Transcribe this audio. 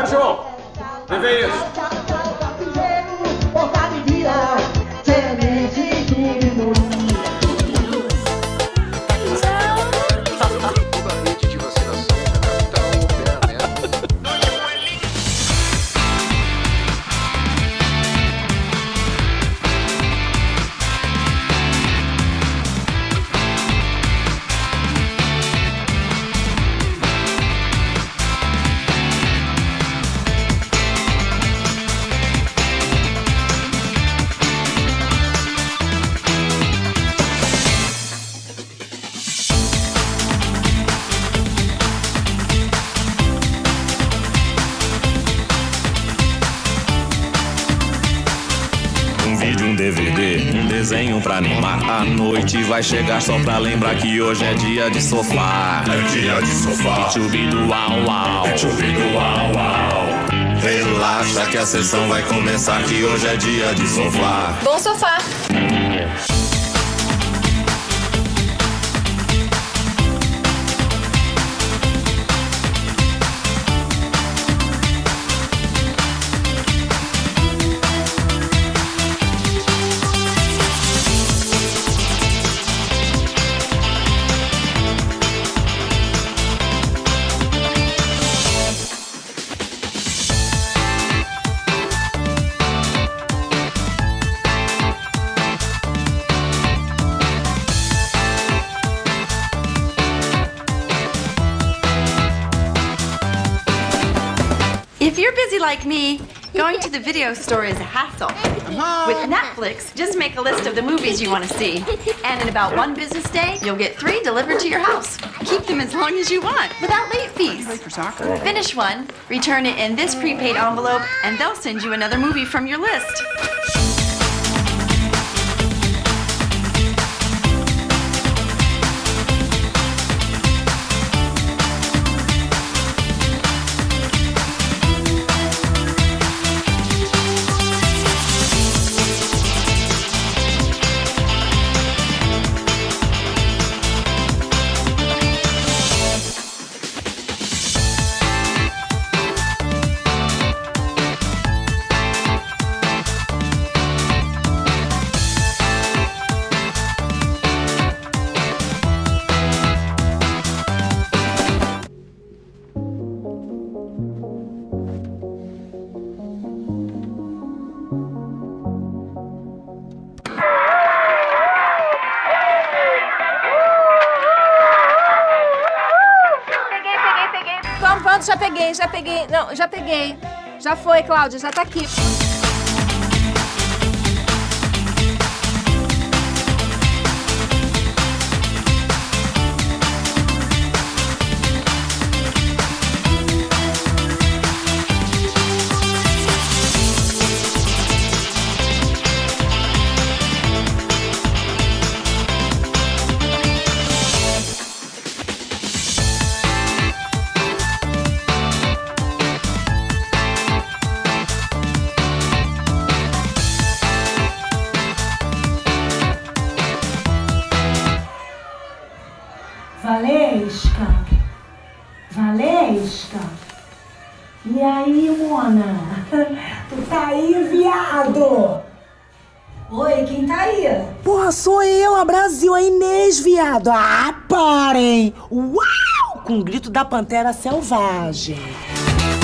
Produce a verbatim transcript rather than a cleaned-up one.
cachorro! Vem ver isso! Um D V D, um desenho pra animar. A noite vai chegar só pra lembrar que hoje é dia de sofá. É dia de sofá. Chubido uau uau. Chubido uau uau. Relaxa que a sessão vai começar, que hoje é dia de sofá. Bom sofá. If you're busy like me, going to the video store is a hassle. With Netflix, just make a list of the movies you want to see. And in about one business day, you'll get three delivered to your house. Keep them as long as you want, without late fees. Finish one, return it in this prepaid envelope, and they'll send you another movie from your list. Pronto, já peguei, já peguei. Não, já peguei. Já foi, Cláudia, já tá aqui. Valesca, Valesca, e aí, Mona? Tu tá aí, viado? Oi, quem tá aí? Porra, sou eu, a Brasil, a Inês, viado. Ah, parem! Uau! Com o grito da pantera selvagem.